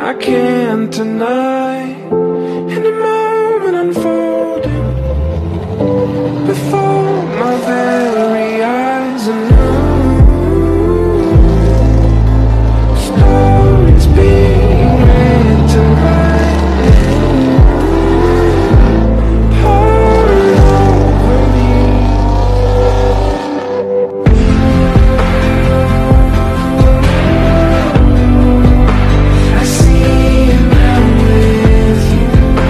I can't deny. In the moment unfolding before my very eyes, a new stories being written right pouring over me. I see you now with you.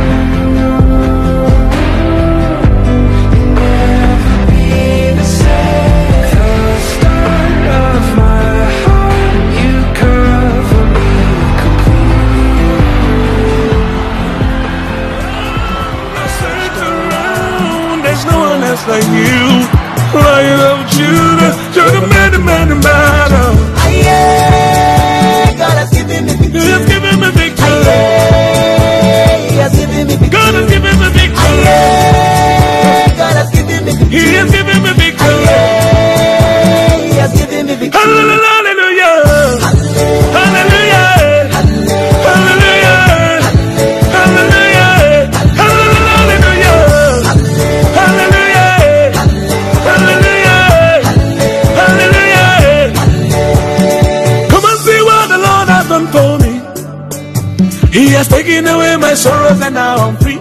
You'll never be the same. The start of my heart, you cover me completely. I search around, there's no one else like you. I love you, you're the man, the man, the man. God has given me victory. He has given me victory. He has given me victory. God has given me victory. God has given me victory. He has given me victory. He has given me victory. Hallelujah. Hallelujah. Hallelujah. Hallelujah. Hallelujah. Hallelujah. Hallelujah. Hallelujah. Come and see what the Lord has done for me. He has taken away my sorrows and now I'm free.